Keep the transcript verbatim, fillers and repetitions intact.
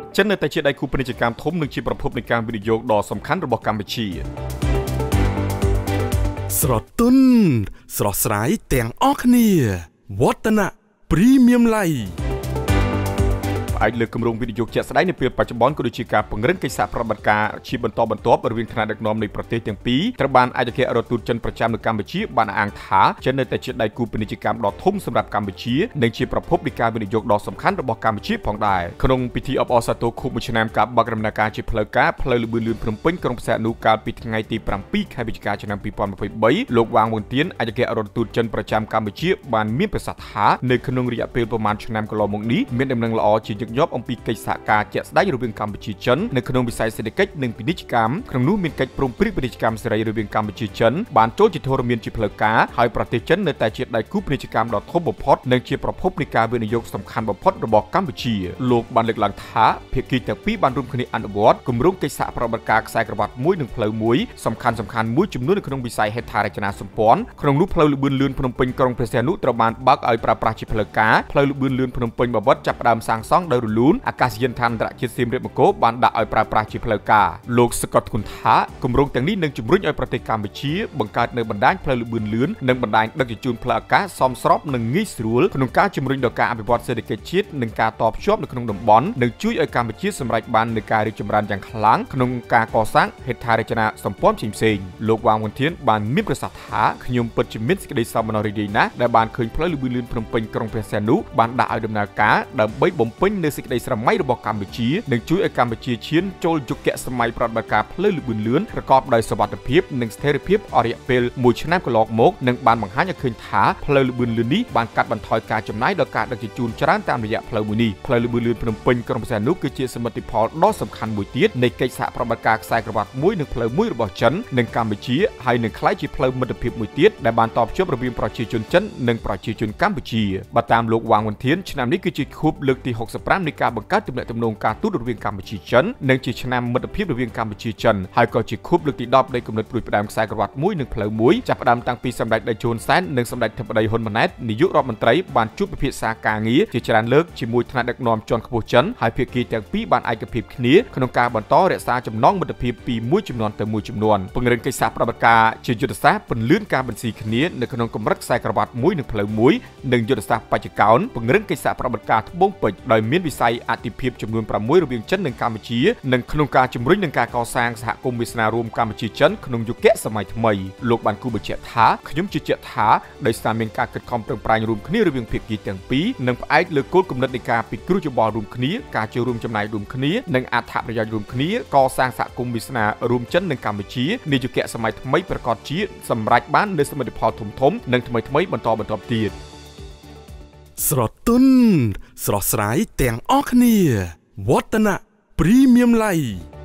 ចិននៅតែជាដៃគូពាណិជ្ជកម្មធំនិងជាប្រភពនៃការវិនិយោគដ៏សំខាន់របស់កម្ពុជាស្រទន់ស្រស់ស្រាយទាំងអស់គ្នាវឌ្ឍនៈ Premium Light អាចលើកគម្រោងវិនិយោគជាក់ស្ដែងនៅពេលបច្ចុប្បន្នក៏ដូចជាការពង្រឹងកិច្ចសហប្រតិបត្តិការជាបន្តបន្ទាប់រវាងថ្នាក់ដឹកនាំនៃប្រទេសទាំងពីរត្រូវបានឯកអគ្គរដ្ឋទូតចិនប្រចាំនៅកម្ពុជាបានអះអាងថាចិននៅតែជាដៃគូពាណិជ្ជកម្មដ៏ធំសម្រាប់កម្ពុជានិងជាប្រភពនៃការវិនិយោគដ៏សំខាន់របស់កម្ពុជាផងដែរក្នុងពិធីអបអរសាទរខួបមួយឆ្នាំការបើកដំណើរការជាផ្លូវការផ្លូវលបឿនលឿនភ្នំពេញក្រុងផ្សារនូកាលពីថ្ងៃទីប្រាំពីរខែវិច្ឆិកាឆ្នាំពីរពាន់ម្ភៃបីលោកវ៉ាងវុនទៀនឯកអគ្គរដ្ឋទូតចិនប្រចាំកម្ពុជាបានមានប្រសាសន៍ថានៅក្នុងរយៈពេលប្រមាណឆ្នាំកន្លងមកនេះមានដំណឹងល្អជាញឹកញាប់អំពីកិច្ចសហការជាក់ស្ដែងរវាងកម្ពុជាចិននៅក្នុងវិស័យសេដ្ឋកិច្ចនិងពាណិជ្ជកម្មក្នុងនោះមានកិច្ចព្រមព្រៀងពាណិជ្ជកម្មសេរីរវាងកម្ពុជាចិនបានចូលជាធរមានជាផ្លូវការហើយប្រទេសចិននៅតែជាដៃគូពាណិជ្ជកម្មដ៏ធំបំផុតនិងជាប្រភពនៃការវិនិយោគសំខាន់បំផុតរបស់កម្ពុជាលោកបានលើកឡើងថាភាគីទាំងពីរបានរួមគ្នាអនុវត្តគម្រោងកិច្ចសហប្រតិបត្តិការខ្សែក្រវ៉ាត់មួយនិងផ្លូវមួយសំខាន់សំខាន់មួយចំនួននៅក្នុងវិស័យហេដ្ឋារចនាសម្ព័ន្ធក្នុងនោះផ្លូវលបឿនលឿនភ្នំពេញក្រុងព្រះសីហនុត្រូវបានបើកឲ្យប្រើប្រាស់ជាផ្លូវការផ្លូវលបឿនលឿនភ្នំពេញបាវិតចាប់ផ្ដើមសាងសង់ដោយរលូនអាកាសយានដ្ឋានអន្តរជាតិសៀមរាបបូកូបានដាក់ឲ្យប្រើប្រាស់ជាផ្លូវការលោកសកតគុណថាគម្រោងទាំងនេះនឹងជំរុញឲ្យប្រទេសកម្ពុជាបង្កើតនៅបណ្ដាញផ្លូវលបឿនលឿននិងបណ្ដាញដឹកជញ្ជូនផ្លូវអាកាសសមស្របនិងងាយស្រួលក្នុងការជំរុញដល់ការអភិវឌ្ឍសេដ្ឋកិច្ចជាតិនិងការតភ្ជាប់នៅក្នុងតំបន់និងជួយឲ្យកម្ពុជាសម្រេចបាននូវការរីកចម្រើនយ៉ាងខ្លាំងក្នុងការកសាងហេដ្ឋារចនាសម្ព័ន្ធផ្សេងៗលោកវ៉ាងវុនធានបានមានប្រសាសន៍ថាខ្ញុំពិតជាមានសេចក្តីសោមនស្សរីករាយណាស់ដែលបានឃើញផ្លូវលបឿនលឿនភ្នំពេញក្រុងព្រះសីហនុបានដាក់ឲ្យដំណើរការដើម្បីបំពេញនូវសេចក្តីស្រមៃរបស់កម្ពុជានិងជួយឲ្យកម្ពុជាឈានចូលយុគសម័យប្រតិបត្តិការផ្លូវលបឿនលឿនប្រកបដោយសុវត្ថិភាពនិងស្ថិរភាពអរិយពេលមួយឆ្នាំកន្លងមកនិងបានបង្ហាញឲ្យឃើញថាផ្លូវលបឿនលឿននេះបានកាត់បន្ថយការចំណាយដល់ការដឹកជញ្ជូនច្រើនតាមរយៈផ្លូវមួយនេះផ្លូវលបឿនលឿនភ្នំពេញក្រុងព្រះសីហនុគឺជាសមិទ្ធផលដ៏សំខាន់មួយទៀតនៃកិច្ចសហប្រតិបត្តិការខ្សែក្រវ៉ាត់មួយនិងផ្លូវមួយរបស់ចិននិងកម្ពុជាហើយនឹងក្លាយជាផ្លូវមិត្តភាពមួយទៀតដែលបានតភ្ជាប់រវាងប្រជាជនចិននិងប្រជាជនកម្ពុជាបើតាមលោកវ៉ាងវុនធានឆ្នាំនេះគឺជាខួបលើកទីហុកសិបប្រាំនៃការបង្កើតទំនាក់ទំនងការទូតរវាងកម្ពុជាចិននិងជាឆ្នាំមិត្តភាពរវាងកម្ពុជាចិនហើយក៏ជាខួបលើកទីដប់នៃគំនិតព្រួយផ្ដើមខ្សែក្រវ៉ាត់មួយនិងផ្លូវមួយចាប់ផ្ដើមតាំងពីសម្ដេចតេជោហ៊ុនសែននិងសម្ដេចធិបតីហ៊ុនម៉ាណែតនាយករដ្ឋមន្ត្រីបានជួបពិភាក្សាការងារជាច្រើនលើកជាមួយថ្នាក់ដឹកនាំជាន់ខ្ពស់ចិនហើយភាគីទាំងពីរបានឯកភាពគ្នាក្នុងការបន្តរក្សាចំណងមិត្តភាពពីមួយជំនាន់ទៅមួយជំនាន់ពង្រឹងកិច្ចសហប្រតិបត្តិការជាយុទ្ធសាស្ត្រពន្លឿនការបន្ស៊ីគ្នានៅក្នុងកម្រិតខ្សែក្រវ៉ាត់មួយនិងផ្លូវមួយនិងយុទ្ធសាស្ត្របច្ចុប្បន្នពង្រឹងកិច្ចសហប្រតិបត្តិការត្បូងពេជ្រដោយមានវិស័យអតិភិបចំនួនប្រាំមួយរវាងចិននិងកម្ពុជានិងក្នុងការជំរុញនឹងការកសាងសហគមន៍វាសនារួមកម្ពុជាចិនក្នុងយុគសម័យថ្មីលោកបានគូបញ្ជាក់ថាខ្ញុំជឿជាក់ថាដោយសារមានការខិតខំប្រឹងប្រែងរួមគ្នារវាងភាគីទាំងពីរនិងផ្អែកលើគោលគំនិតនៃការពិគ្រោះយោបល់រួមគ្នាការចូលរួមចំណែករួមគ្នានិងអត្ថប្រយោជន៍រួមគ្នាកសាងសហគមន៍វាសនារួមចិននិងកម្ពុជានាយុគសម័យថ្មីប្រកបជាសម្រេចបាននូវសមិទ្ធផលធំធំនិងថ្មីថ្មីបន្តបន្តទៀតស្រទន់ស្រស់ស្រាយទាំងអស់គ្នាវឌ្ឍនៈ Premium Light